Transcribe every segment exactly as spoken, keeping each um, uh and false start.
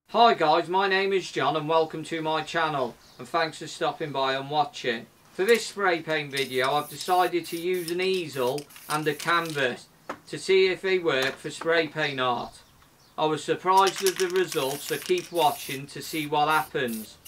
Hi guys, my name is John and welcome to my channel, and thanks for stopping by and watching. For this spray paint video I've decided to use an easel and a canvas to see if they work for spray paint art. I was surprised with the results, so keep watching to see what happens.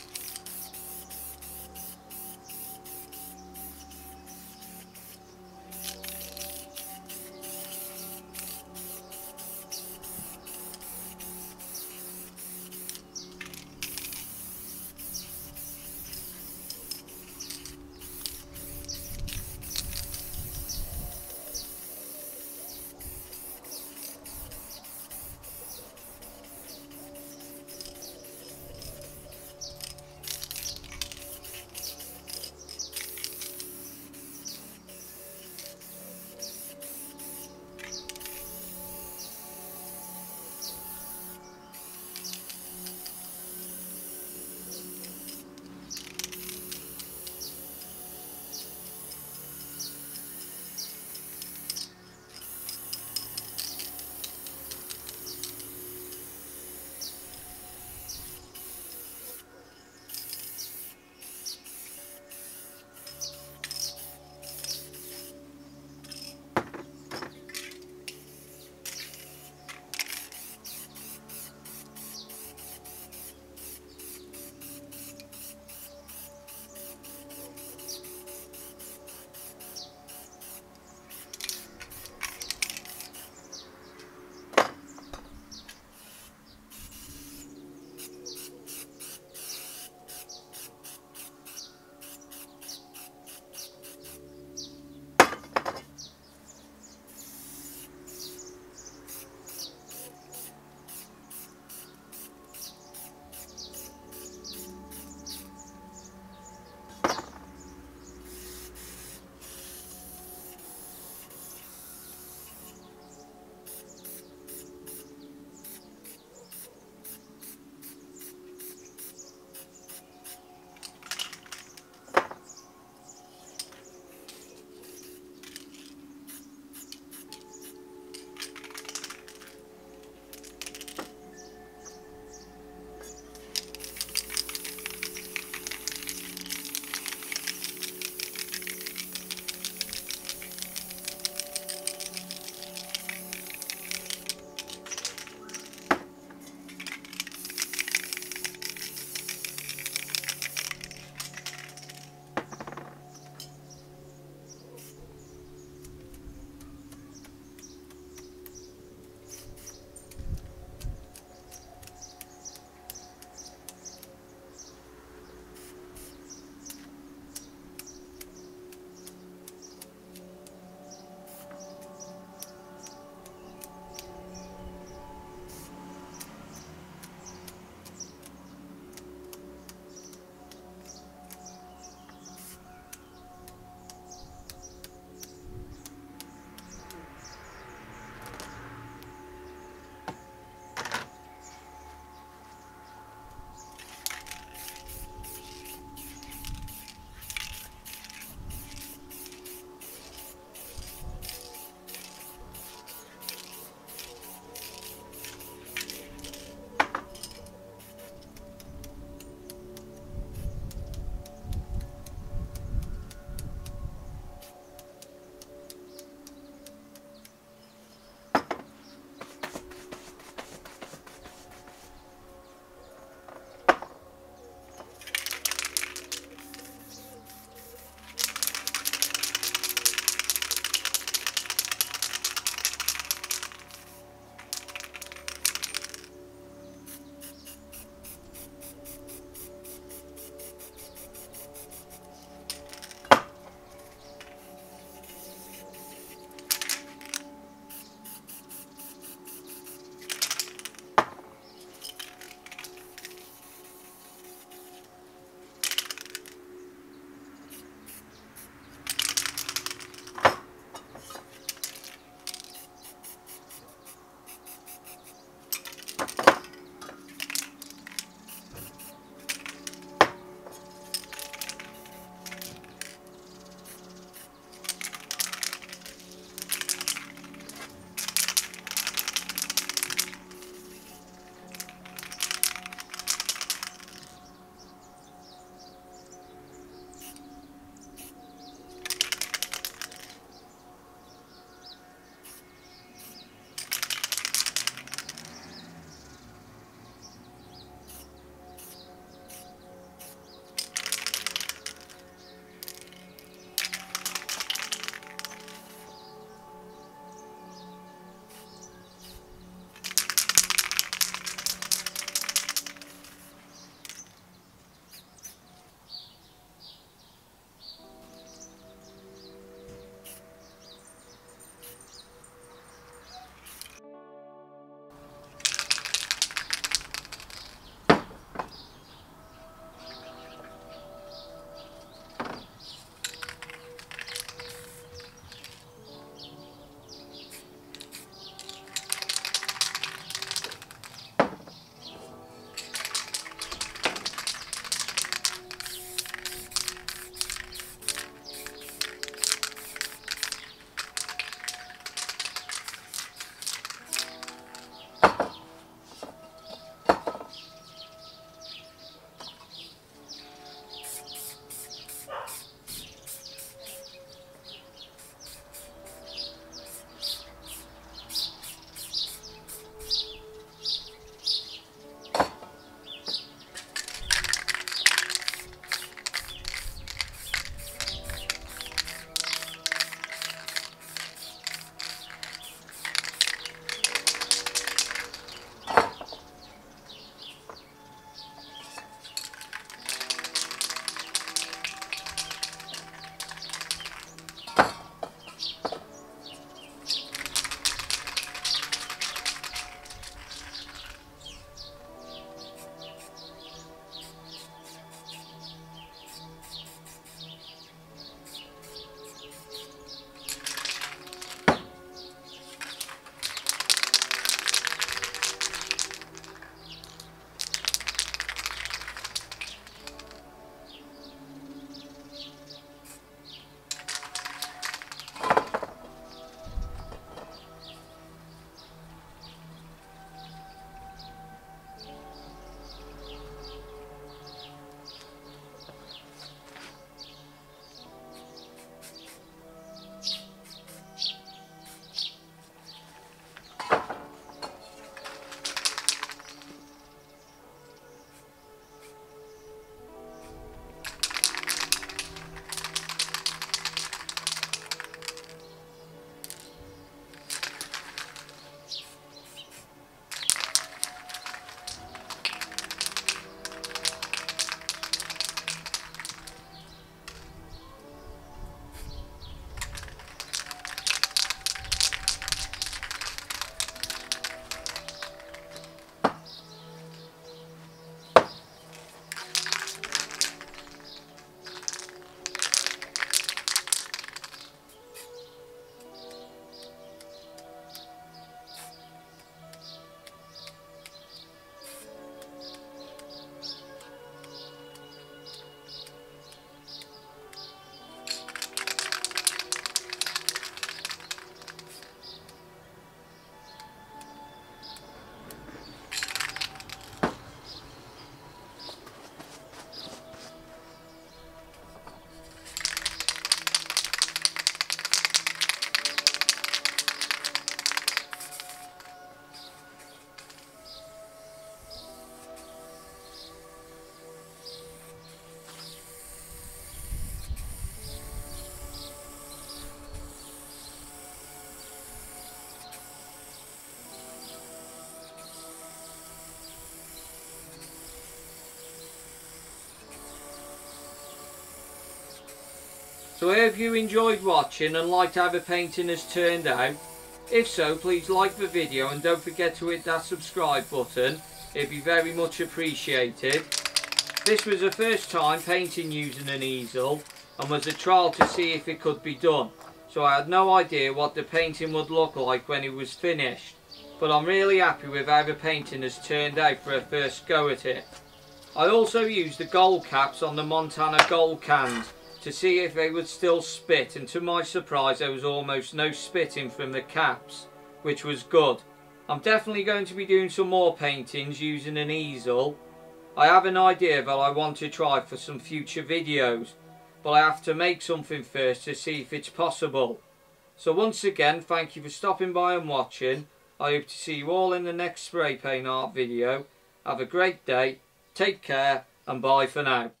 So I hope you enjoyed watching and liked how the painting has turned out. If so, please like the video and don't forget to hit that subscribe button. It'd be very much appreciated. This was the first time painting using an easel and was a trial to see if it could be done. So I had no idea what the painting would look like when it was finished. But I'm really happy with how the painting has turned out for a first go at it. I also used the gold caps on the Montana gold cans to see if they would still spit, and to my surprise there was almost no spitting from the caps, which was good. I'm definitely going to be doing some more paintings using an easel. I have an idea that I want to try for some future videos, but I have to make something first to see if it's possible. So once again, thank you for stopping by and watching. I hope to see you all in the next spray paint art video. Have a great day, take care, and bye for now.